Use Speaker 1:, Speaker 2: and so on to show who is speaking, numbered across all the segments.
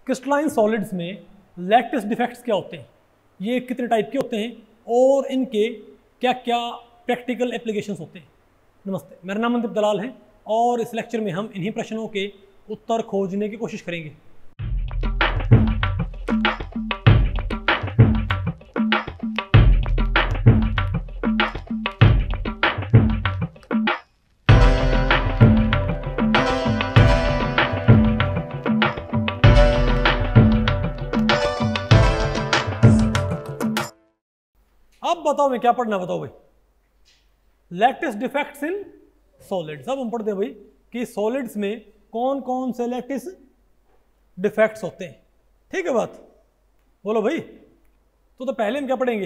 Speaker 1: Crystalline solids में lattice defects क्या होते हैं, ये कितने टाइप के होते हैं और इनके क्या क्या प्रैक्टिकल एप्लीकेशंस होते हैं। नमस्ते, मेरा नाम मनदीप दलाल है और इस लेक्चर में हम इन्हीं प्रश्नों के उत्तर खोजने की कोशिश करेंगे। अब बताओ मैं क्या पढ़ना, बताओ भाई। Lattice defects in solids. अब हम पढ़ते हैं भाई कि सॉलिड्स में कौन कौन से लैटिस डिफेक्ट्स होते हैं। ठीक है बात, बोलो भाई। तो पहले हम क्या पढ़ेंगे,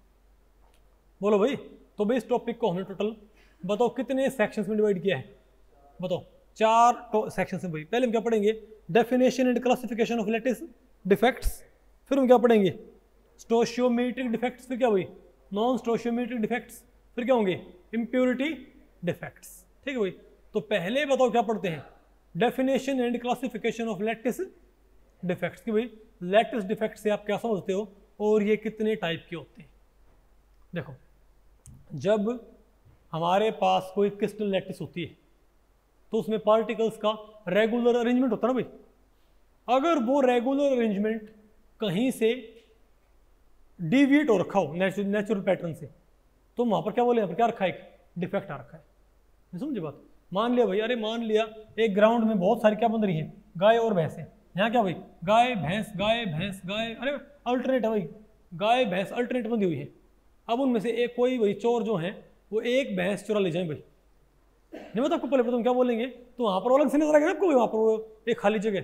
Speaker 1: बोलो भाई। तो भाई इस टॉपिक को हमने टोटल बताओ कितने सेक्शंस में डिवाइड किया है, बताओ 4 सेक्शंस में भाई। पहले हम क्या पढ़ेंगे, definition and classification of lattice defects. फिर हम क्या पढ़ेंगे, स्टोशियोमेट्रिक डिफेक्ट्स। फिर क्या भाई, नॉन स्टोशियोमेट्रिक डिफेक्ट्स। फिर क्या होंगे, इम्प्योरिटी डिफेक्ट्स। ठीक है भाई। तो पहले बताओ क्या पढ़ते हैं, definition and classification of lattice defects. कि भाई लैटिस डिफेक्ट से आप क्या समझते हो और ये कितने टाइप के होते हैं। देखो, जब हमारे पास कोई क्रिस्टल लैटिस होती है तो उसमें पार्टिकल्स का रेगुलर अरेंजमेंट होता है ना भाई। अगर वो रेगुलर अरेंजमेंट कहीं से डिविएट हो रखा हो नेचुरल पैटर्न से, तो वहां पर क्या बोले, यहाँ पर क्या रखा है, एक डिफेक्ट आ रखा है। नहीं समझे बात। मान लिया भाई, अरे मान लिया एक ग्राउंड में बहुत सारी क्या बन रही है, गाय और भैंस है। यहाँ क्या भाई, गाय भैंस गाय भैंस गाय, अरे अल्टरनेट है भाई, गाय भैंस अल्टरनेट बंधी हुई है। अब उनमें से एक कोई भाई चोर जो है वो एक भैंस चुरा ले जाए भाई, नहीं मतलब आपको पहले तुम क्या बोलेंगे, तो वहां पर अलग से नजर आएगा आपको, वहां पर वो एक खाली जगह,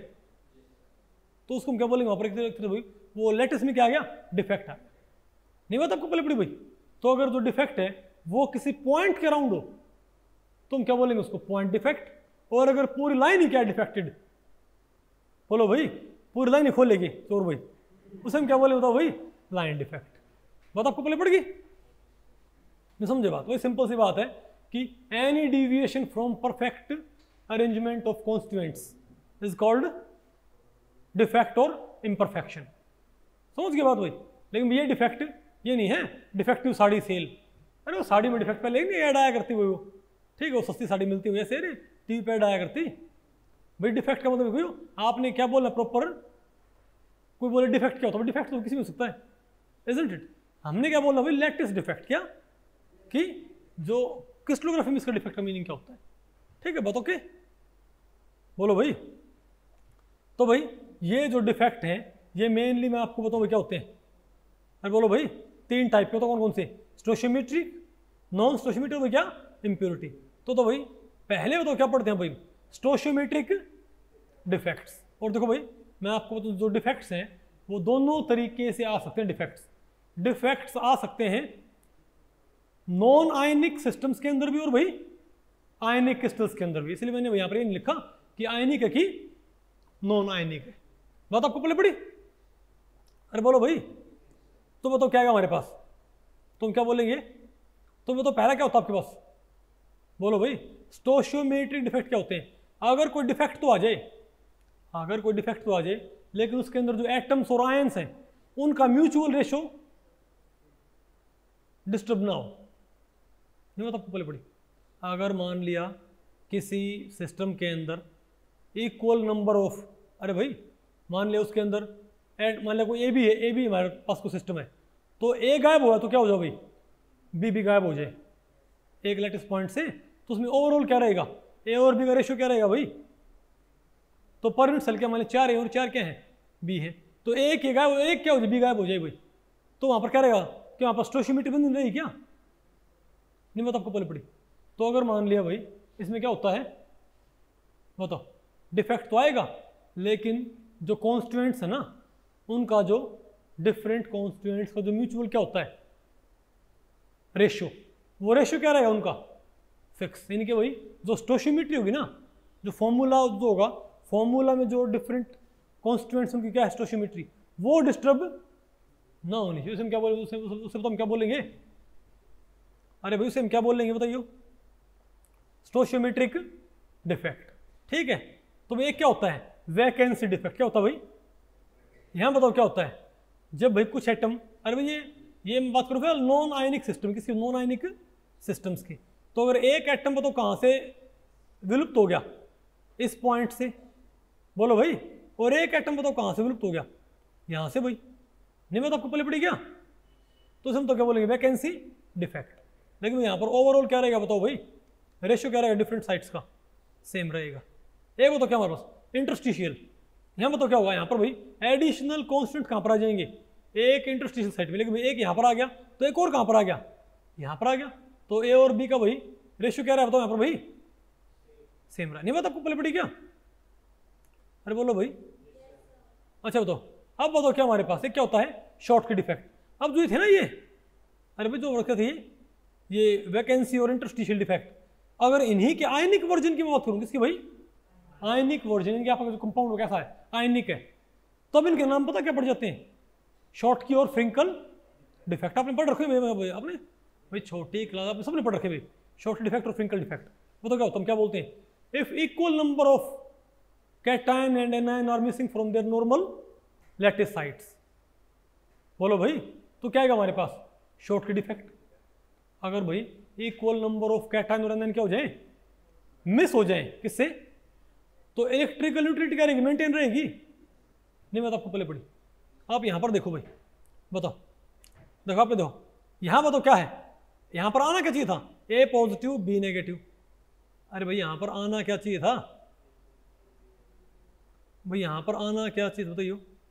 Speaker 1: तो उसको हम क्या बोलेंगे, वहां पर भाई वो लेटेस्ट में क्या आ गया, डिफेक्ट आ गया। नहीं बात आपको पहले पड़ी भाई। तो अगर जो डिफेक्ट है वो किसी पॉइंट के अराउंड हो तो हम क्या बोलेंगे उसको, पॉइंट डिफेक्ट। और अगर पूरी लाइन ही क्या डिफेक्टेड, बोलो भाई, पूरी लाइन ही खोलेगी चोर भाई, उसे हम क्या बोलेंगे, बताओ भाई, लाइन डिफेक्ट। बात आपको पहले पड़ गई, नहीं समझे बात। वही सिंपल सी बात है कि any deviation from perfect arrangement of constituents is called defect और इम्परफेक्शन। समझ गए बात भाई। लेकिन ये डिफेक्ट ये नहीं है डिफेक्टिव साड़ी सेल। अरे वो साड़ी में डिफेक्ट पहले नहीं ऐड आया करती वो, ठीक है, वो सस्ती साड़ी मिलती हुई ऐसे टीवी पे ऐड आया करती भाई। डिफेक्ट का मतलब कोई आपने क्या बोला प्रॉपर, कोई बोले डिफेक्ट क्या होता है, डिफेक्ट तो किसी में हो सकता है, इजंट इट। हमने क्या बोला भाई, लैटिस डिफेक्ट। क्या कि जो क्रिस्टलोग्राफी में इसका डिफेक्ट का मीनिंग क्या होता है। ठीक है बात, ओके, बोलो भाई। तो भाई ये जो डिफेक्ट है ये मेनली मैं आपको बताऊँ क्या होते हैं। अरे बोलो भाई, 3 टाइप के, तो कौन कौन से, स्टोशियोमेट्रिक, नॉन स्टोशियोमेट्रिक और क्या, इम्प्योरिटी। तो भाई पहले बताओ क्या पढ़ते हैं भाई, स्टोशियोमेट्रिक डिफेक्ट्स। और देखो भाई मैं आपको बताऊँ, जो डिफेक्ट्स हैं वो दोनों तरीके से आ सकते हैं। डिफेक्ट्स आ सकते हैं नॉन आयनिक सिस्टम्स के अंदर भी और भाई आयनिक क्रिस्टल्स के अंदर भी। इसलिए मैंने यहाँ पर लिखा कि आयनिक है कि नॉन आयनिक है। बात आपको पहले पड़ी। अरे बोलो भाई, तो बताओ क्या आएगा हमारे पास, तुम क्या बोलेंगे, तो बताओ पहला क्या होता है आपके पास, बोलो भाई, स्टोशियोमेट्रिक डिफेक्ट क्या होते हैं। अगर कोई डिफेक्ट तो आ जाए, अगर कोई डिफेक्ट तो आ जाए लेकिन उसके अंदर जो एटम्स और आयंस हैं उनका म्यूचुअल रेशो डिस्टर्ब ना हो। नहीं बताओ आपको पहले पड़ी। अगर मान लिया किसी सिस्टम के अंदर इक्वल नंबर ऑफ, अरे भाई मान लिया उसके अंदर मान लिया कोई ए बी है, ए बी हमारे पास कोई सिस्टम है, तो ए गायब हुआ तो क्या हो जाए भाई, बी भी गायब हो जाए एक लैटिस पॉइंट से, तो उसमें ओवरऑल क्या रहेगा, ए और बी का रेशियो क्या रहेगा भाई। तो पर यूनिट सेल क्या, मान लिया 4 ए और 4 क्या है, बी है, तो एक ये गायब, एक क्या हो जाए, बी गायब हो जाए भाई, तो वहां पर क्या रहेगा, क्या वहां पर स्टोशियोमेट्री बंद रहेगी क्या, नहीं बताओ आपको पहले पड़ी। तो अगर मान लिया भाई इसमें क्या होता है, बताओ डिफेक्ट तो आएगा लेकिन जो कॉन्स्टिट्यूएंट्स है ना उनका जो डिफरेंट कॉन्स्टिट्यूएंट्स का जो म्यूचुअल क्या होता है रेशियो, वो रेशियो क्या रहेगा उनका फिक्स। यानी कि भाई जो स्टोशियोमेट्री होगी ना, जो फॉर्मूला जो होगा, फॉर्मूला में जो डिफरेंट कॉन्स्टिट्यूएंट्स उनकी क्या है स्टोशियोमेट्री, वो डिस्टर्ब ना होनी चाहिए। उसे हम क्या बोलेंगे, उसे तो हम क्या बोलेंगे, अरे भाई उसे हम क्या बोलेंगे बताइए, स्टोशियोमेट्रिक डिफेक्ट। ठीक है, तो भाई एक क्या होता है वैकेंसी डिफेक्ट। क्या होता है भाई, यहाँ बताओ क्या होता है, जब भाई कुछ एटम, अरे भाई ये मैं बात करूँ फिर नॉन आयनिक सिस्टम, किसी नॉन आयनिक सिस्टम्स की, तो अगर एक एटम बताओ कहाँ से विलुप्त हो गया, इस पॉइंट से, बोलो भाई, और एक एटम बताओ कहाँ से विलुप्त हो गया, यहाँ से भाई, नहीं मैं तो आपको पहले पड़ी क्या, तो हम तो क्या बोलेंगे, वैकेंसी डिफेक्ट। लेकिन यहाँ पर ओवरऑल क्या रहेगा बताओ भाई, रेशियो क्या रहेगा डिफरेंट साइट्स का, सेम रहेगा। एक बताओ क्या हमारे पास, इंटरस्टिशियल, यहाँ बताओ क्या होगा, यहाँ पर भाई एडिशनल कॉन्स्टेंट कहाँ पर आ जाएंगे, एक इंटरस्टिशियल साइट में, लेकिन भाई एक यहाँ पर आ गया तो एक और कहाँ पर आ गया, यहाँ पर आ गया, तो ए और बी का भाई रेशियो क्या रहा है बताओ यहाँ पर भाई, सेम रहा। नहीं बात आपको पहले पड़ी क्या, अरे बोलो भाई, अच्छा बताओ, अब बताओ क्या हमारे पास एक क्या होता है, शॉर्ट की डिफेक्ट। अब जो थे ना ये, अरे भाई जो रखे थे ये वैकेंसी और इंटरस्टिशियल डिफेक्ट, अगर इन्हीं के आयनिक वर्जन की बात करूँ, किसकी भाई, आयनिक वर्जन, इनके आपका जो कंपाउंड कैसा है, आयनिक है, तो अब इनके नाम पता क्या पड़ जाते हैं, शॉर्ट की और फ्रिंकल डिफेक्ट। आपने पढ़ रखे हुए, आपने भाई छोटी क्लास आपने सबने पढ़ रखे हुए, शॉर्ट डिफेक्ट और फ्रिंकल डिफेक्ट। बताओ क्या होता है, क्या बोलते हैं, if equal number of cation and anion are missing from their normal lattice sites, बोलो भाई, तो क्या आएगा हमारे पास, शॉर्ट की डिफेक्ट। अगर भाई इक्वल नंबर ऑफ कैटायन और एनायन क्या हो जाए, मिस हो जाए, किससे, तो इलेक्ट्रिकल न्यूट्रलिटी क्या रहेगी, मेंटेन रहेगी। नहीं मैं तो आपको पहले पढ़ी, आप यहां पर देखो भाई, बताओ, देखो आप देखो यहां बताओ क्या है, यहां पर आना क्या चाहिए था, ए पॉजिटिव बी नेगेटिव। अरे भाई यहां पर आना क्या चाहिए था, भाई यहां पर आना क्या चाहिए बताइए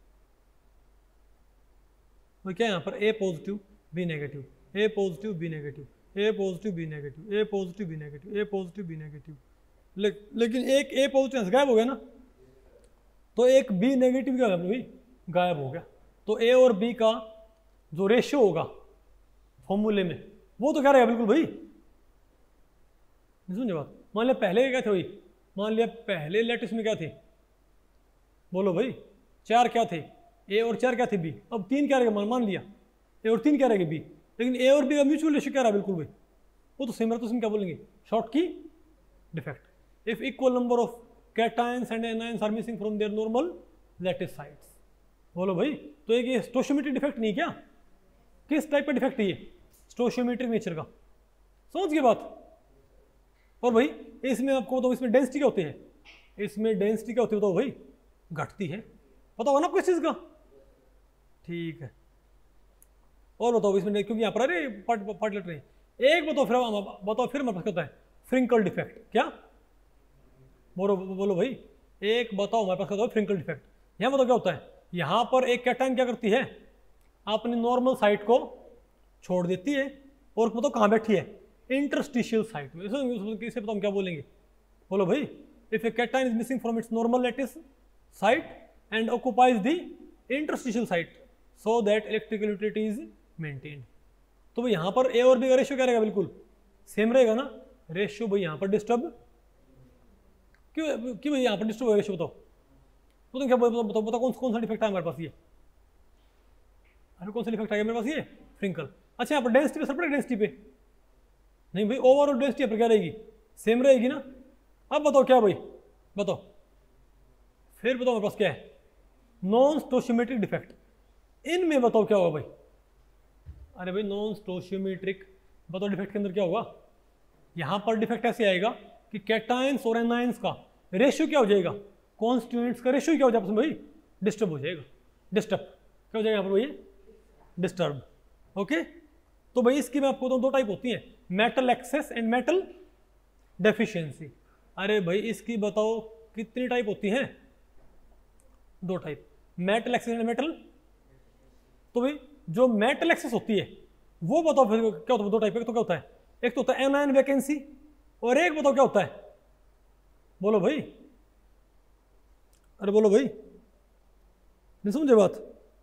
Speaker 1: भाई, क्या यहां पर A positive B negative, A positive B negative, A positive B negative, A positive B negative, A positive B negative, लेकिन एक ए पॉजिटिव गायब हो गया ना, तो एक बी नेगेटिव क्या भाई गायब हो गया। तो ए और बी का जो रेशियो होगा फॉर्मूले में, वो तो क्या रहेगा बिल्कुल भाई, नहीं समझे बात। मान लिया पहले क्या थे भाई, मान लिया पहले लैटिस में क्या थे, बोलो भाई, चार क्या थे, ए और चार क्या थे बी, अब तीन क्या रहेगा, मान लिया ए और तीन क्या रहेगा बी, लेकिन ए और बी का म्यूचुअल रेशियो क्या रहा बिल्कुल भाई, वो तो सेम रहा, तो उसमें क्या बोलेंगे, शॉर्ट की defect. If equal number of cations and anions are missing from their normal lattice sites, बोलो भाई, तो एक ये स्टोशियोमेट्रिक डिफेक्ट नहीं क्या, किस टाइप का डिफेक्ट है ये, स्टोशियोमेट्रिक नेचर का, समझ गए बात। और भाई इसमें आपको तो इसमें डेंसिटी क्या होती है, इसमें डेंसिटी क्या होती है बताओ भाई, घटती है, पता होगा ना आपको इस चीज का, ठीक है। और बताओ इसमें, क्योंकि यहाँ पर अरे पार्ट लेटर है, एक बताओ फिर हमारे पास क्या होता है, फ्रिंकल डिफेक्ट। क्या बोलो भाई, एक बताओ हमारे पास क्या होता है, फ्रिंकल डिफेक्ट। यहाँ बताओ क्या होता है, यहाँ पर एक कैटायन क्या करती है, अपनी नॉर्मल साइट को छोड़ देती है, और बताओ कहाँ बैठी है, इंटरस्टिशियल साइट में। इसे बताओ हम क्या बोलेंगे, बोलो भाई, if a cation is missing from its normal lattice site and occupies the interstitial site so that electrical utility is maintained. तो भाई यहाँ पर ए और बी का रेशियो क्या रहेगा, बिल्कुल सेम रहेगा ना, रेशियो भाई यहाँ पर डिस्टर्ब क्यों भाई यहाँ पर डिस्टर्ब होगा रेशियो, बताओ तो क्या बताओ कौन सा डिफेक्ट है हमारे पास, ये अरे कौन सा डिफेक्ट आ गया मेरे पास, ये फ्रिंकल। अच्छा यहाँ पर डेंसिटी पे असर पड़ेगा, डेंसिटी पे नहीं भाई, ओवरऑल डेंसिटी यहाँ पर क्या रहेगी, सेम रहेगी ना। अब बताओ क्या भाई, बताओ फिर बताओ मेरे पास क्या है, नॉन स्टोशियोमेट्रिक डिफेक्ट, इनमें बताओ क्या होगा भाई, अरे भाई नॉन स्टोशियोमेट्रिक बताओ डिफेक्ट के अंदर क्या होगा, यहां पर डिफेक्ट ऐसे आएगा कि कैटायंस और एनायंस का रेशियो क्या हो जाएगा, कॉन्स्टिट्यूएंट्स का रेशियो क्या हो जाएगा भाई, डिस्टर्ब हो जाएगा, डिस्टर्ब क्या हो जाएगा यहाँ पर भाई, डिस्टर्ब। ओके, तो भाई इसकी मैं आपको दो टाइप होती हैं, metal excess and metal deficiency. अरे भाई इसकी बताओ कितनी टाइप होती हैं, दो type, metal excess and metal. तो भाई जो मेटल एक्सेस होती है वो बताओ फिर क्या होता है, दो टाइप, एक तो क्या होता है, एक तो होता है एनायन वैकेंसी, और एक बताओ क्या होता है, बोलो भाई, अरे बोलो भाई, नहीं समझे बात।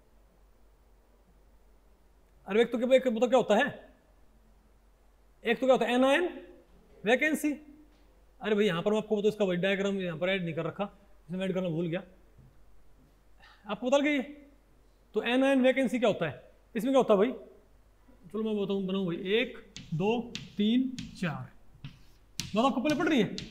Speaker 1: अरे एक बताओ क्या होता है, एक तो क्या होता है एनायन वैकेंसी। अरे भाई यहां पर मैं आपको बताऊं, इसका डायग्राम यहां पर ऐड नहीं कर रखा, इसमें ऐड करना भूल गया, आपको बता गई। तो एनायन वैकेंसी क्या होता है, इसमें क्या होता है भाई, चलो मैं बताऊं, बनाऊं भाई, 1 2 3 4, बात आपको पहले पढ़ रही है।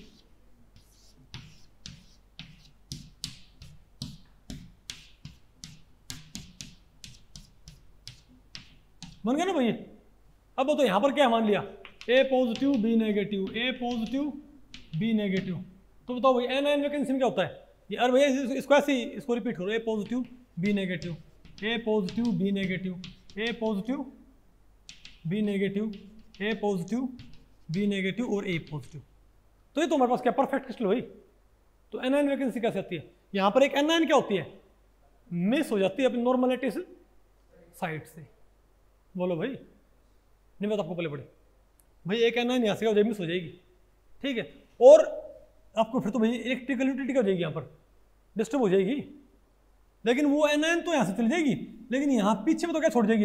Speaker 1: बन गया ना भाई। अब वो तो यहाँ पर क्या मान लिया, A positive B negative, A positive B negative. तो बताओ भाई एनायन वैकेंसी में क्या होता है ये, अरे भैया इसको ऐसे ही इसको रिपीट करो, A positive B negative, A positive B negative, A positive B negative, A positive B negative और ए पॉजिटिव। तो ये तो हमारे पास क्या परफेक्ट क्रिस्टल भाई। तो एनायन वैकेंसी कैसे आती है, यहाँ पर एक एनायन क्या होती है, मिस हो जाती है अपनी नॉर्मलिटी साइड से। बोलो भाई, नहीं बात आपको पहले पड़े भाई, एक एनायन यहाँ से हो जाएगी, मिस हो जाएगी, ठीक है। और आपको फिर तो भाई इलेक्ट्रिकल यूटिलिटी क्या हो जाएगी, यहाँ पर डिस्टर्ब हो जाएगी। लेकिन वो एनायन तो यहाँ से चली जाएगी, लेकिन यहाँ पीछे में तो क्या छोड़ जाएगी,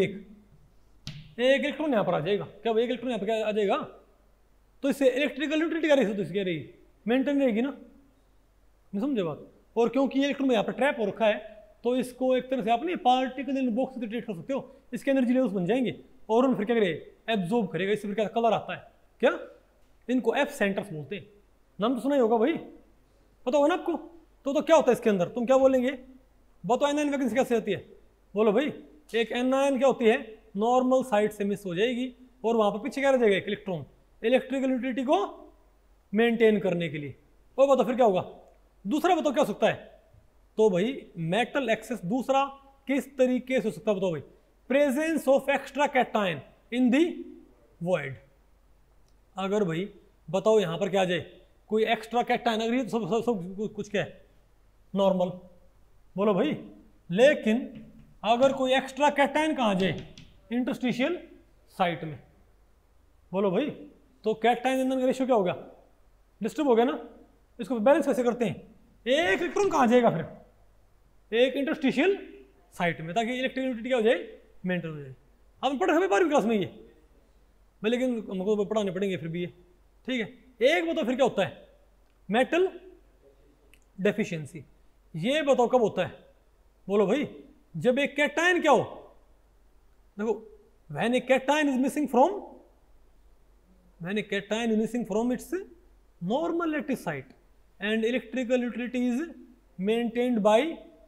Speaker 1: एक इलेक्ट्रॉन यहाँ पर आ जाएगा। क्या भाई एक इलेक्ट्रॉन यहाँ पर क्या आ जाएगा, तो इससे इलेक्ट्रिकल यूटिलिटी क्या रही, तो इसकी रही मेंटेन रहेगी ना, नहीं समझे बात। और क्योंकि ये इलेक्ट्रॉन यहाँ पर ट्रैप हो रखा है, तो इसको एक तरह से आप नहीं पार्टिकल इन बॉक्स से ट्रीट कर सकते हो, इसके एनर्जी लेवल्स बन जाएंगे और उन फिर क्या करेगा, एब्जॉर्ब करेगा, इससे फिर क्या कलर आता है, क्या इनको एफ सेंटर्स बोलते हैं। नाम तो सुना ही होगा भाई, पता होगा ना आपको। तो क्या होता है इसके अंदर, तुम क्या बोलेंगे, बताओ एनायन वैकेंसी कैसे होती है। बोलो भाई, एक एनायन क्या होती है, नॉर्मल साइड से मिस हो जाएगी और वहां पर पीछे क्या रह जाएगा, एक इलेक्ट्रॉन, इलेक्ट्रिकल यूटिलिटी को मेंटेन करने के लिए। और बताओ फिर क्या होगा, दूसरा बताओ क्या हो सकता है, तो भाई मेटल एक्सेस दूसरा किस तरीके से हो सकता है, बताओ भाई, presence of extra cation in the void. अगर भाई बताओ यहां पर क्या आ जाए, कोई एक्स्ट्रा कैटायन, अगर ये सब कुछ क्या है नॉर्मल, बोलो भाई, लेकिन अगर कोई एक्स्ट्रा कैटायन कहाँ आ जाए, इंटरस्टिशियल साइट में, बोलो भाई, तो कैटायन एनायन का रेशियो क्या होगा, डिस्टर्ब हो गया ना। इसको बैलेंस कैसे करते हैं, एक इलेक्ट्रॉन कहाँ जाएगा फिर, एक इंटरस्टिशियल साइट में, ताकि इलेक्ट्रिकल यूटिलिटी क्या हो जाए, मेंटेन हो जाए। हम पढ़े हमें 12वीं क्लास में ये भाई, लेकिन हमको पढ़ाने पड़ेंगे फिर भी ये, ठीक है। एक बताओ फिर क्या होता है, मेटल डेफिशिएंसी। ये बताओ कब होता है, बोलो भाई, जब एक कैटायन क्या हो, देखो when a cation is missing from, when a cation is missing from its normal lattice site and electrical utility is maintained by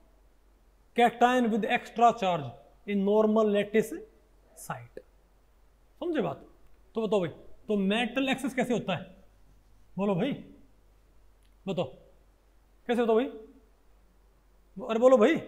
Speaker 1: cation with extra charge in normal lattice site। समझे बात। तो बताओ भाई, तो metal access कैसे होता है, बोलो भाई, बताओ कैसे होता भाई, अरे बोलो भाई,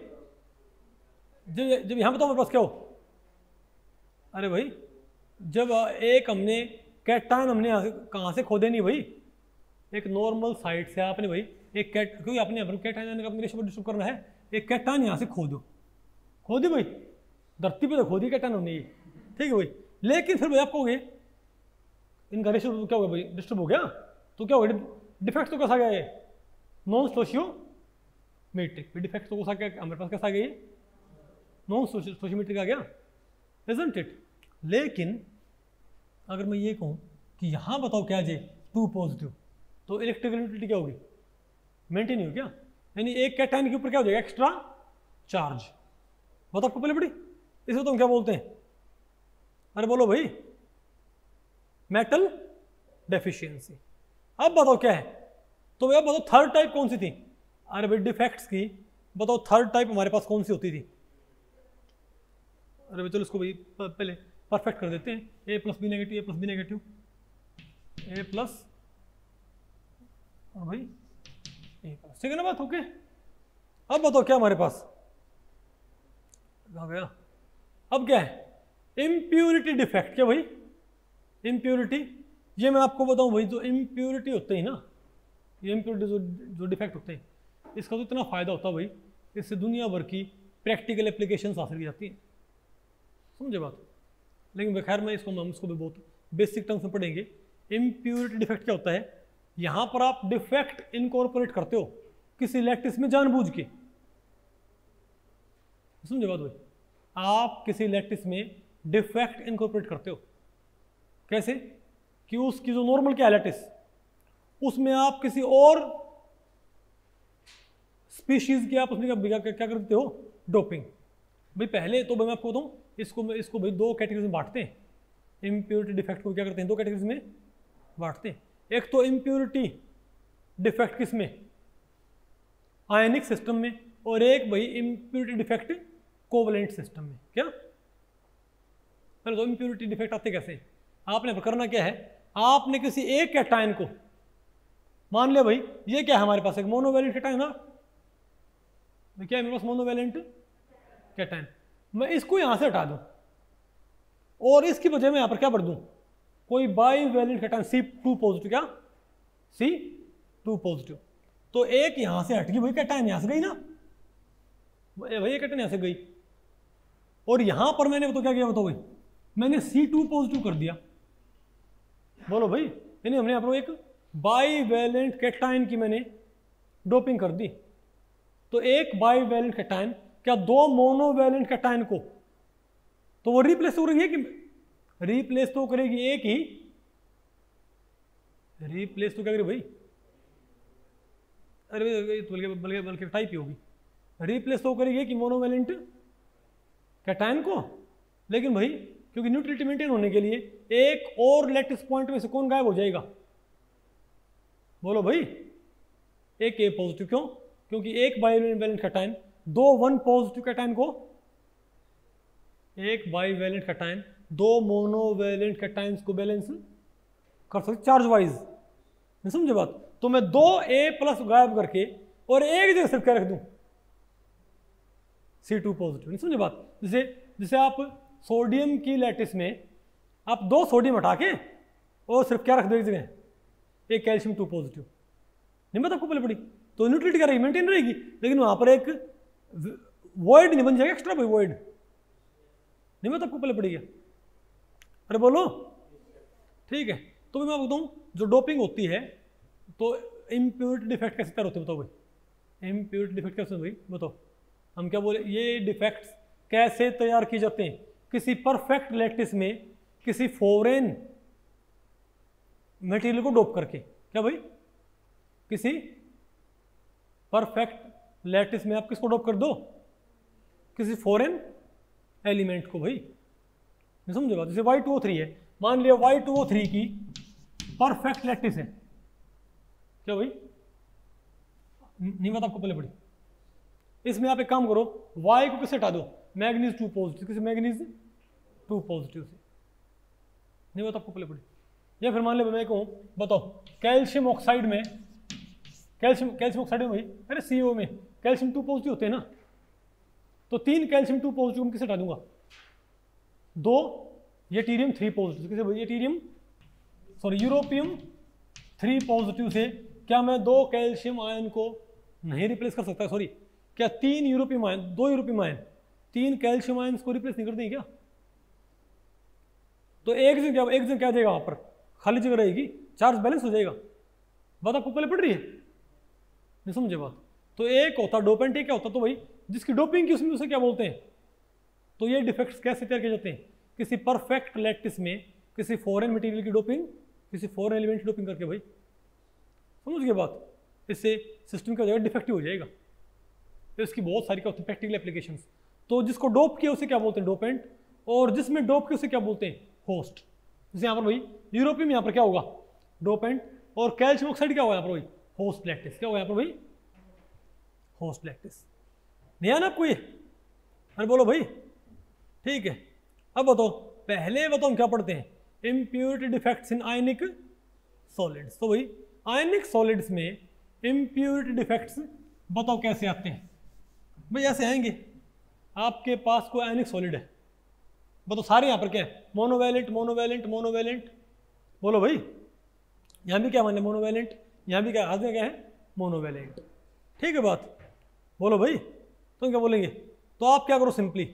Speaker 1: जब यहां बताओ मेरे पास क्या हो, अरे भाई जब एक हमने कैटायन हमने कहां से खोदे नहीं भाई, एक नॉर्मल साइड से आपने भाई एक कैट, क्योंकि आपने कैटायन का रेशियो डिस्टर्ब करना है, एक कैटायन यहाँ से खोदी भाई, धरती पे तो खोदी कैटायन हमने ये, ठीक है भाई। लेकिन फिर भाई आप कहोगे इनका रेशियो क्या होगा भाई, डिस्टर्ब हो गया, तो क्या होगा, डिफेक्ट तो कैसा गया है, नॉन स्टोशियोमेट्रिक। डिफेक्ट तो कैसा गया हमारे पास, कैसा गया, नॉन स्टोशियोमेट्रिक आ गया, इजंट इट। लेकिन अगर मैं ये कहूँ कि यहाँ बताओ क्या आ जाए, 2 पॉजिटिव, तो इलेक्ट्रिकल यूटिलिटी क्या होगी, मेंटेन हो क्या, यानी एक कैटायन के ऊपर क्या हो जाएगा, एक्स्ट्रा चार्ज। बताओ आपको पहले पड़ी, इसे तो हम क्या बोलते हैं, अरे बोलो भाई, मेटल डेफिशिएंसी। अब बताओ क्या है, तो भैया बताओ थर्ड टाइप कौन सी थी, अरे भाई डिफेक्ट्स की बताओ थर्ड टाइप हमारे पास कौन सी होती थी। अरे भाई चलो इसको भाई पहले परफेक्ट कर देते हैं, A plus B negative, A plus B negative, A plus भाई ए प्लस, ठीक है ना बात, ओके। अब बताओ क्या हमारे पास आ गया, अब क्या है, इम्प्योरिटी डिफेक्ट। क्या भाई इम्प्योरिटी, ये मैं आपको बताऊं भाई, जो इम्प्योरिटी होते हैं ना, ये इम्प्योरिटी जो डिफेक्ट होते हैं, इसका तो इतना फायदा होता है भाई, इससे दुनिया भर की प्रैक्टिकल एप्लीकेशंस हासिल की जाती हैं, समझे बात। लेकिन खैर मैं हम इसको भी बहुत बेसिक टर्म्स में पढ़ेंगे। इम्प्योरिटी डिफेक्ट क्या होता है, यहां पर आप डिफेक्ट इनकॉर्पोरेट करते हो किसी लैटिस में जानबूझ के, समझे बात भाई, आप किसी लैटिस में डिफेक्ट इनकॉर्पोरेट करते हो, कैसे कि उसकी जो नॉर्मल क्या है लैटिस, उसमें आप किसी और स्पीशीज की आप उसमें क्या करते हो, डोपिंग। भाई पहले तो भाई मैं आपको बताऊं, इसको भाई 2 कैटेगरीज में बांटते हैं, इम्प्योरिटी डिफेक्ट को क्या करते हैं, 2 कैटेगरीज में बांटते हैं। एक तो इम्प्योरिटी डिफेक्ट किस में, आयनिक सिस्टम में, और एक भाई इम्प्योरिटी डिफेक्ट कोवलेंट सिस्टम में। क्या पहले तो इम्प्योरिटी डिफेक्ट आते कैसे, आपने करना क्या है, आपने किसी एक कैटायन को, मान लिया भाई ये क्या है हमारे पास, एक मोनोवैलेंट कैटायन ना, क्या है मेरे पास मोनोवैलेंट कैटायन, मैं इसको यहां से हटा दूं और इसकी वजह में यहां पर क्या भर दूं, कोई बाईवैलेंट कैटायन C2 पॉजिटिव, क्या C2 पॉजिटिव, तो एक यहां से हट गई भाई, कैटायन यहां से गई ना भाई, कैटायन यहां से गई, और यहां पर मैंने तो क्या किया बताओ भाई, मैंने C2 पॉजिटिव कर दिया, बोलो भाई, यानी हमने यहाँ पर एक बाईवैलेंट कैटायन की मैंने डोपिंग कर दी, तो एक बाईवैलेंट कैटायन क्या दो मोनोवैलेंट कैटायन को, तो वो रिप्लेस तो करेगी, कि रिप्लेस तो करेगी एक ही, रिप्लेस तो क्या करेगी भाई, अरे बल्कि बल्कि टाइप ही होगी, रिप्लेस तो करेगी कि मोनोवैलेंट कैटायन को, लेकिन भाई क्योंकि न्यूट्रलिटी मेंटेन होने के लिए एक और लैटिस पॉइंट में से कौन गायब हो जाएगा, बोलो भाई, एक ए पॉजिटिव, क्यों, क्योंकि एक बाईवैलेंट कैटायन दो वन पॉजिटिव कैटायन को, एक बाईवैलेंट कैटायन दो मोनोवैलेंट कैटायंस को बैलेंस कर सकते चार्ज वाइज, नहीं समझे बात, तो मैं दो ए प्लस गायब करके और एक जगह सिर्फ क्या रख दूं, C2 पॉजिटिव, नहीं समझे बात, जैसे जैसे आप सोडियम की लैटिस में आप दो सोडियम हटा के और सिर्फ क्या रख दो एक जगह, एक कैल्शियम 2 पॉजिटिव, नहीं बात आपको पहले पड़ी, तो न्यूट्रलिटी क्या रहेगी, मेंटेन रहेगी, लेकिन वहां पर एक वॉइड नहीं बन जाएगा, एक्स्ट्रा भाई वॉइड, नहीं बात आपको पहले पड़ी, अरे बोलो ठीक है, तो मैं बताऊं जो डोपिंग होती है तो इम्प्योरिटी डिफेक्ट कैसे तैयार होते हैं, बताओ भाई, इम्प्योरिटी डिफेक्ट कैसे भाई बताओ, हम क्या बोले, ये डिफेक्ट्स कैसे तैयार किए जाते हैं, किसी परफेक्ट लैटिस में किसी फॉरेन मटेरियल को डोप करके, क्या भाई, किसी परफेक्ट लैटिस में आप किसको डोप कर दो, किसी फॉरेन एलिमेंट को भाई, नहीं समझे बात, जैसे Y2O3 है, मान लिया Y2O3 की परफेक्ट लैटिस है, क्या भाई, नहीं बात आपको पहले पड़ी, इसमें आप एक काम करो, Y को किससे हटा दो, मैग्नीज 2 पॉजिटिव, किसी मैग्नीज 2 पॉजिटिव से, नहीं बात आपको पहले पड़ी, या फिर मान लिया मैं कहूँ बताओ कैल्शियम ऑक्साइड में, कैल्शियम ऑक्साइड में भाई, अरे CO में कैल्शियम 2 पॉजिटिव होते हैं ना, तो 3 कैल्शियम 2 पॉजिटिव किसे हटा दूंगा, 2 यूरेनियम 3 पॉजिटिव, किसे भाई, यूरोपियम 3 पॉजिटिव से क्या मैं 2 कैल्शियम आयन को नहीं रिप्लेस कर सकता, सॉरी क्या 3 europium ion, 2 europium ion 3 calcium ion को रिप्लेस नहीं कर देंगे क्या, तो एक जन क्या आ जाएगा, वहां पर खाली जगह रहेगी, चार्ज बैलेंस हो जाएगा, बात आपको पहले पड़ रही है, नहीं समझे बात, तो एक होता डोपेंट, एक क्या होता, तो भाई जिसकी डोपिंग की उसमें उसे क्या बोलते हैं, तो ये डिफेक्ट्स कैसे तैयार किए जाते हैं, किसी परफेक्ट लैटिस में किसी फॉरेन मटेरियल की डोपिंग, किसी फॉरेन एलिमेंट की डोपिंग करके भाई, समझ गए बात, इससे सिस्टम क्या हो जाएगा, डिफेक्टिव हो जाएगा, तो इसकी बहुत सारी क्या होती है प्रैक्टिकल एप्लीकेशंस, तो जिसको डोप किया उसे क्या बोलते हैं डोपेंट, और जिसमें डोप किया उसे क्या बोलते हैं होस्ट, जैसे यहाँ पर भाई यूरोपियम यहाँ पर क्या होगा डोपेंट, और कैल्शियम ऑक्साइड क्या होगा यहाँ पर भाई होस्ट लैटिस, क्या होगा यहाँ पर भाई होस्ट लैटिस, नहीं आना आपको ये, अरे बोलो भाई ठीक है, अब बताओ पहले बताओ हम क्या पढ़ते हैं, impurity defects in ionic solids, तो भाई आयनिक सॉलिड्स में इम्प्योरिटी डिफेक्ट्स बताओ कैसे आते हैं, भाई ऐसे आएंगे, आपके पास कोई आयनिक सॉलिड है, बताओ सारे यहाँ पर क्या है, मोनोवैलेंट मोनोवैलेंट मोनोवैलेंट, बोलो भाई, यहाँ भी क्या माने मोनोवैलेंट, यहाँ भी क्या हाथ में क्या है मोनोवैलेंट, ठीक है बात, बोलो भाई, तो क्या बोलेंगे, तो आप क्या करो सिंपली,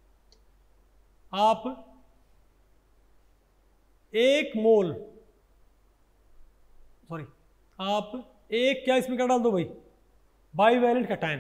Speaker 1: आप 1 मोल, सॉरी आप एक क्या इसमें क्या डाल दो भाई बाईवैलेंट कैटायन,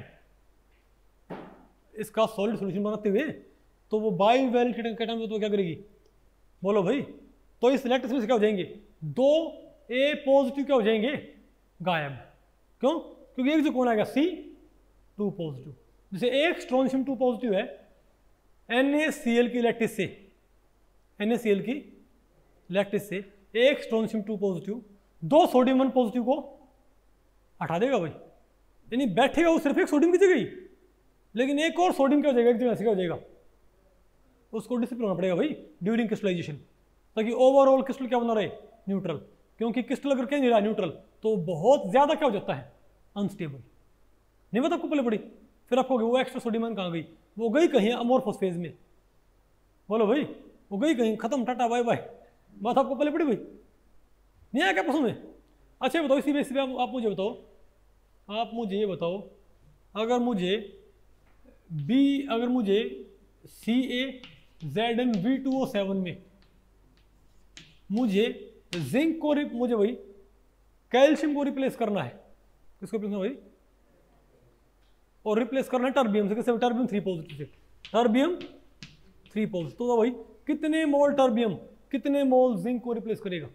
Speaker 1: इसका सॉलिड सॉल्यूशन बनाते हुए, तो वो बाईवैलेंट कैटायन तो क्या करेगी, बोलो भाई, तो इस लैटिस में से क्या हो जाएंगे 2 A पॉजिटिव क्या हो जाएंगे गायब, क्यों, क्योंकि एक जो कौन आएगा C2 पॉजिटिव, जैसे एक स्ट्रोंशियम 2 पॉजिटिव है NaCl की लैटिस से, NaCl की लैटिस से एक स्ट्रोंशियम 2 पॉजिटिव 2 सोडियम 1 पॉजिटिव को हटा देगा भाई, यानी बैठेगा वो सिर्फ एक सोडियम की जगह ही, लेकिन एक और सोडियम क्या हो जाएगा एक जगह से क्या हो जाएगा उसको डिसिप्लिन होना पड़ेगा भाई ड्यूरिंग क्रिस्टलाइजेशन, ताकि ओवरऑल क्रिस्टल क्या बना रहे, न्यूट्रल। क्योंकि क्रिस्टल अगर क्या नहीं रहा न्यूट्रल तो बहुत ज़्यादा क्या हो जाता है, अनस्टेबल। नहीं पता आपको पहले पड़ी, फिर आपको वो एक्स्ट्रा सोडियम कहाँ गई, वो गई कहीं अमोर्फस फेज में। बोलो भाई, वो गई कहीं, खत्म, टाटा बाय बाय, बात आपको पहले पड़ी भाई, नहीं आया क्या पसंद में? अच्छा बताओ, इसी बेस पे आप मुझे बताओ, आप मुझे ये बताओ, अगर मुझे CaZnV2O7 में मुझे जिंक को मुझे भाई कैल्शियम को रिप्लेस करना है, किसको रिप्लेस करना भाई, और रिप्लेस करना है टर्बियम से, किससे, टर्बियम 3 पॉजिटिव से, टर्बियम 3 पॉजिटिव। तो भाई कितने मोल टर्बियम, कितने मोल जिंक को रिप्लेस करेगा?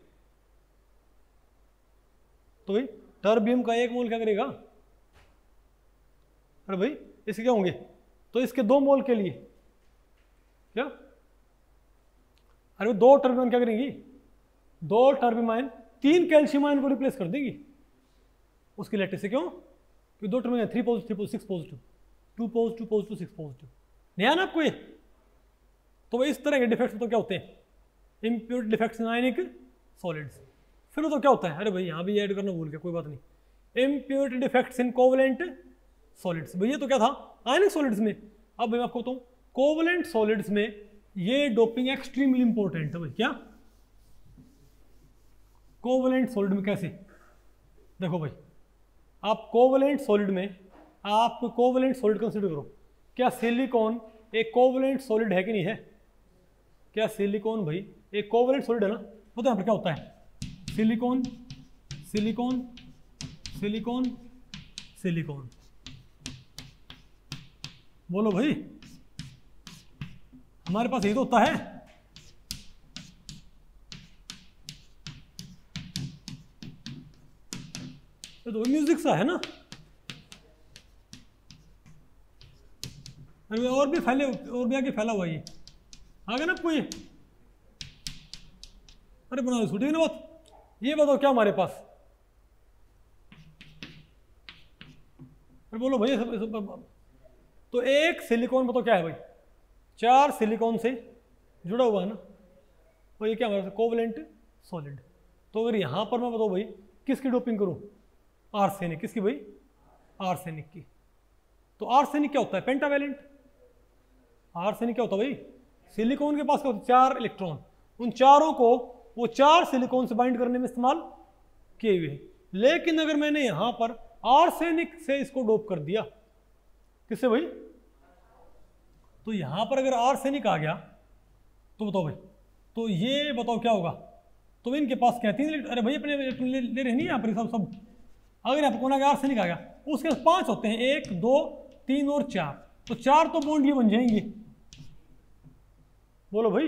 Speaker 1: तो भाई टर्बियम का 1 मोल क्या करेगा, अरे भाई इसके क्या होंगे, तो इसके 2 मोल के लिए क्या, अरे 2 टर्बियम क्या करेंगी, 2 टर्बियम आयन 3 कैल्शियम आयन को रिप्लेस कर देगी उसकी लैटिस से। क्यों? क्योंकि 2 terbium 3 positive 3 6 positive 2 positive positive 6 positive, नहीं आना आपको ये? तो भाई इस तरह के डिफेक्ट्स तो क्या होते हैं, impurity defects in ionic solids. फिर तो क्या होता है, अरे भाई यहाँ भी ऐड करना भूल गया, कोई बात नहीं, impurity defects in covalent solids. भैया तो क्या था, आयनिक सॉलिड्स में। अब मैं आपको बताऊँ, कोवलेंट सॉलिड्स में ये डोपिंग एक्सट्रीमली इंपॉर्टेंट है भाई। क्या कोवलेंट सॉलिड में कैसे, देखो भाई, आप कोवलेंट सॉलिड में, आप कोवलेंट सॉलिड कंसीडर करो, क्या सिलिकॉन एक कोवलेंट सॉलिड है कि नहीं है? क्या सिलिकॉन भाई एक कोवलेंट सॉलिड है ना? तो यहाँ पर क्या होता है, सिलिकॉन सिलिकॉन सिलिकॉन सिलिकॉन, बोलो भाई, हमारे पास ये तो होता है। तो म्यूजिक सा है ना, और भी फैले, और भी आगे फैला हुआ ये, आ गया ना आपको ये, अरे बना दो, ठीक है ना बात। ये बताओ क्या हमारे पास, अरे बोलो भाई, तो एक सिलिकॉन बताओ क्या है भाई, 4 सिलिकॉन से जुड़ा हुआ है ना, तो ये क्या हमारे पास कोवलेंट सॉलिड। तो अगर यहां पर मैं बताऊँ भाई किसकी डोपिंग करूं, आर्सेनिक, किसकी भाई, आर्सेनिक की। तो आर्सेनिक क्या होता है, पेंटावैलेंट। आर्सेनिक क्या होता है भाई, सिलिकॉन के पास क्या होता है, 4 इलेक्ट्रॉन, उन चारों को वो 4 सिलिकॉन से बाइंड करने में इस्तेमाल किए हुए। लेकिन अगर मैंने यहां पर आर्सेनिक से इसको डोप कर दिया, किससे भाई, तो यहां पर अगर आर्सेनिक आ गया तो बताओ भाई, तो ये बताओ क्या होगा, तो इनके पास क्या 3, अरे भाई अपने ले रहे नहीं यहाँ पर सब, अगर यहाँ पर कौन आ गया, आर्सेनिक आ गया, उसके पास 5 होते हैं, 1 2 3 और 4, तो 4 तो बॉन्ड ये बन जाएंगे। बोलो भाई,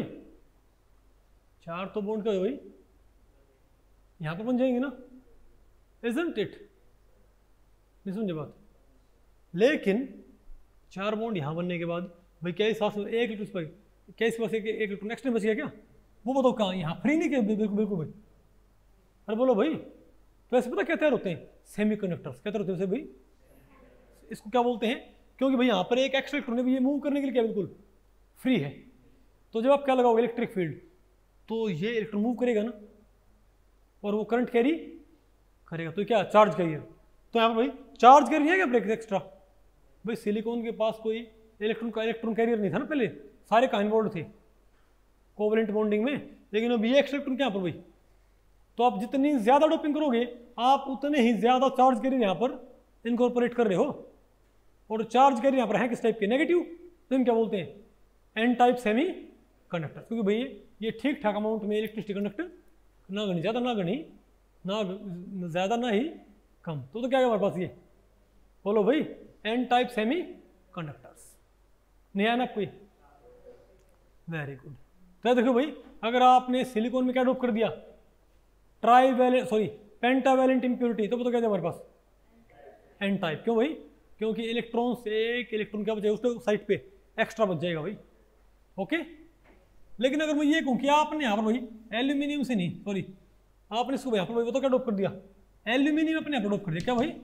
Speaker 1: 4 तो बॉन्ड क्या है भाई, यहां पर बन जाएंगे ना, इजंट इट, नहीं समझे बात। लेकिन 4 बॉन्ड यहां बनने के बाद भाई क्या इस पास 1 इलेक्ट्रॉन, क्या इस पास 1 इलेक्ट्रॉन एक्स्ट्रा बच गया क्या, वो बताओ कहाँ, यहाँ फ्री नहीं किया, बिल्कुल बिल्कुल भाई। अरे बोलो भाई, तो ऐसे पता क्या तैयार होते हैं, सेमीकंडक्टर्स क्या तैयार होते हैं भाई, इसको क्या बोलते हैं, क्योंकि भाई यहाँ पर एक एक्स्ट्रा इलेक्ट्रॉन है, ये मूव करने के लिए क्या बिल्कुल फ्री है। तो जब आप क्या लगाओगे इलेक्ट्रिक फील्ड, तो ये इलेक्ट्रॉन मूव करेगा ना, और वो करंट कैरी करेगा, तो क्या चार्ज कैरियर। तो यहाँ पर भाई चार्ज कैरियर है क्या ब्रेक एक्स्ट्रा, भाई सिलिकॉन के पास कोई इलेक्ट्रॉन कैरियर नहीं था ना, पहले सारे काइनबॉन्ड थे कोवलेंट बॉन्डिंग में, लेकिन अब ये एक्स्ट्रा इलेक्ट्रॉन क्या पर भाई, तो आप जितनी ज्यादा डोपिंग करोगे आप उतने ही ज्यादा चार्ज कैरियर यहाँ पर इनकॉर्पोरेट कर रहे हो, और चार्ज कैरियर यहाँ पर है किस टाइप के, नेगेटिव, तो हम क्या बोलते हैं, एन टाइप सेमी कंडक्टर, क्योंकि भाई ये ठीक ठाक अमाउंट में इलेक्ट्रिसिटी कंडक्ट ना गणी ज़्यादा, ना गणी ना ज़्यादा, ना ही कम। तो क्या है हमारे पास ये, बोलो भाई, एन टाइप सेमी कंडक्टर्स, नहीं आया ना आपको ये, वेरी गुड। तो देखो भाई, अगर आपने सिलिकॉन में क्या डोप कर दिया, ट्राईवैलेंट सॉरी पेंटावैलेंट इंप्योरिटी, तो क्या है हमारे पास, एन टाइप। क्यों भाई, क्योंकि इलेक्ट्रॉन से 1 इलेक्ट्रॉन क्या बचेगा उस साइड पे एक्स्ट्रा बच जाएगा भाई, ओके। लेकिन अगर मैं ये कहूँ कि आपने यहाँ पर भाई एल्यूमिनियम से नहीं, सॉरी आपने इसको यहाँ पर भाई बताओ क्या डोप कर दिया, एल्यूमिनियम अपने यहाँ पर डोप कर दिया, क्या भाई,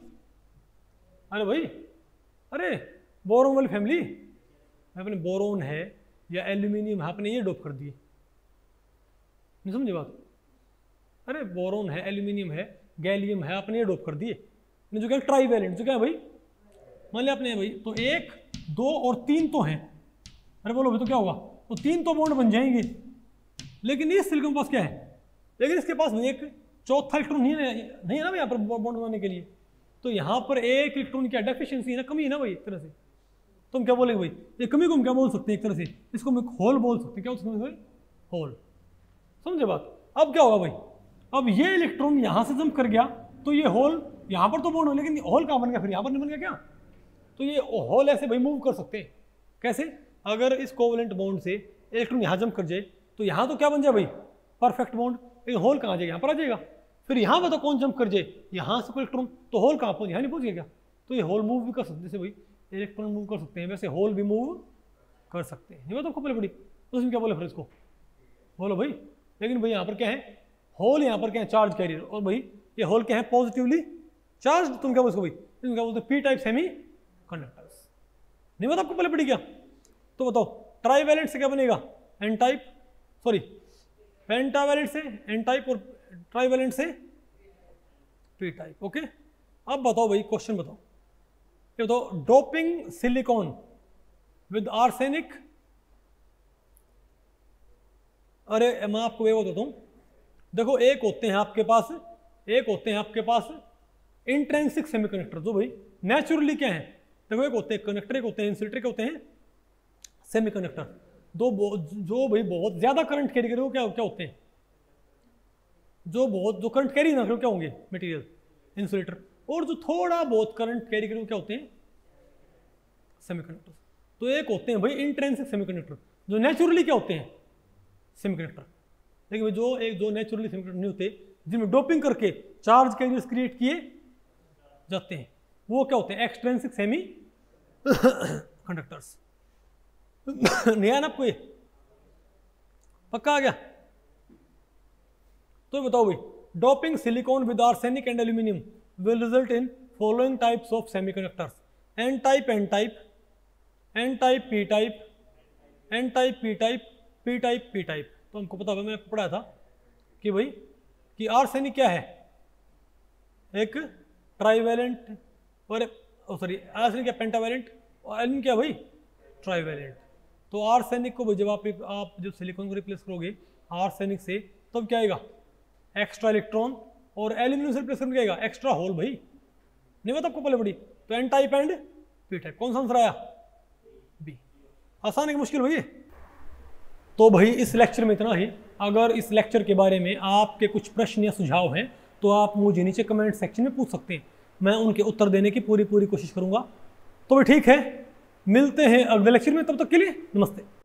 Speaker 1: अरे भाई, अरे बोरोन वाली फैमिली, अपने बोरोन है, या एल्यूमिनियम है आपने ये डोप कर दिए, नहीं समझे बात? अरे बोरोन है, एल्यूमिनियम है, गैलियम है, आपने ये डोप कर दिए, जो क्या ट्राईवैलेंट, जो क्या है भाई, मान लिया आपने भाई, तो 1 2 और 3 तो हैं, अरे बोलो भाई तो क्या होगा, तो 3 तो बॉन्ड बन जाएंगे, लेकिन ये सिलिकॉन के पास क्या है, लेकिन इसके पास नहीं एक चौथा इलेक्ट्रॉन नहीं है ना भाई यहाँ पर बॉन्ड बनाने के लिए, तो यहाँ पर एक इलेक्ट्रॉन क्या डेफिशिएंसी है ना, कमी है ना भाई एक तरह से, तो हम क्या बोलेंगे भाई, ये कमी को हम क्या बोल सकते हैं एक तरह से, इसको हम होल बोल सकते हैं, क्या बोल सकते हैं भाई, होल, समझे बात? अब क्या होगा भाई, अब ये इलेक्ट्रॉन यहाँ से जंप कर गया, तो ये होल यहाँ पर तो बॉन्ड हो, लेकिन होल कहाँ बन गया फिर, यहाँ पर नहीं बन गया क्या, तो ये होल ऐसे भाई मूव कर सकते हैं, कैसे, अगर इस कोवलेंट बॉन्ड से इलेक्ट्रॉन यहाँ जंप कर जाए, तो यहाँ तो क्या बन जाए भाई, परफेक्ट बॉन्ड, लेकिन होल कहाँ आ जाएगा, यहाँ पर आ जाएगा, फिर यहाँ पर तो कौन जंप कर जाए, यहाँ से कोई इलेक्ट्रॉन, तो होल कहाँ पहुँच, यहाँ नहीं पहुँच गया क्या, तो ये होल मूव भी कर सकते, जैसे भाई इलेक्ट्रॉन मूव कर सकते हैं वैसे होल भी मूव कर सकते हैं, ये बात आपको पहले पड़ी, तो उसमें क्या बोले फिर इसको, बोलो भाई, लेकिन भाई यहाँ पर क्या है, होल यहाँ पर क्या है, चार्ज कैरियर, और भाई ये होल क्या है, पॉजिटिवली चार्ज, तुम क्या बोलते हो भाई, इसमें क्या बोलते हैं, पी टाइप सेमी कंडक्टर्स, नहीं बात आपको पहले पड़ी क्या, तो बताओ ट्राईवैलेंट से क्या बनेगा, एन टाइप, सॉरी पेंटावैलेंट से एन टाइप और ट्राईवैलेंट से पी टाइप, ओके। अब बताओ भाई क्वेश्चन बताओ, ये बताओ डोपिंग सिलिकॉन विद आर्सेनिक, अरे मैं आपको ये बताता हूँ, देखो एक होते हैं आपके पास इंट्रिंसिक सेमीकंडक्टर, जो भाई नेचुरली क्या है, देखो एक होते हैं कंडक्टर, एक होते हैं इंसुलेटर, एक होते हैं सेमीकंडक्टर, जो भाई बहुत ज्यादा करंट कैरी करे वो क्या होते हैं, जो करंट कैरी ना करे क्या होंगे, मटेरियल इंसुलेटर, और जो थोड़ा बहुत करंट कैरी करे वो क्या होते हैं, सेमीकंडक्टर। तो एक होते हैं भाई इंट्रिंसिक सेमीकंडक्टर, जो नेचुरली क्या होते हैं, सेमीकंडक्टर, लेकिन भाई जो नेचुरली सेमीकंडक्टर नहीं होते, जिनमें डोपिंग करके चार्ज कैरियर्स क्रिएट किए जाते हैं, वो क्या होते हैं, एक्सट्रिंसिक सेमी कंडक्टर्स। नहीं आया ना आपको ये, पक्का आ गया? तो बताओ भाई, doping silicon with arsenic and aluminium will result in following types of semiconductors, n type n type, n type p type, n type p type, p type p type। तो हमको पता है, मैंने पढ़ाया था कि भाई कि आर्सेनिक क्या है, एक ट्राईवैलेंट, और सॉरी आर्सेनिक क्या पेंटावैलेंट, और एल्यूमिनियम क्या भाई ट्राईवैलेंट। तो आर्सेनिक को भाई जब आप जब सिलिकॉन को रिप्लेस करोगे आर्सेनिक से, तब क्या आएगा, एक्स्ट्रा इलेक्ट्रॉन, और एल्यूमिनियम से रिप्लेस करने क्या आएगा, एक्स्ट्रा होल भाई, नहीं पता आपको पहले पड़ी, तो N type and P type, कौन सा आंसर आया, बी। आसान है कि मुश्किल भाई? तो भाई इस लेक्चर में इतना ही। अगर इस लेक्चर के बारे में आपके कुछ प्रश्न या सुझाव हैं तो आप मुझे नीचे कमेंट सेक्शन में पूछ सकते हैं, मैं उनके उत्तर देने की पूरी कोशिश करूंगा। तो भाई ठीक है, मिलते हैं अगले लेक्चर में, तब तक के लिए नमस्ते।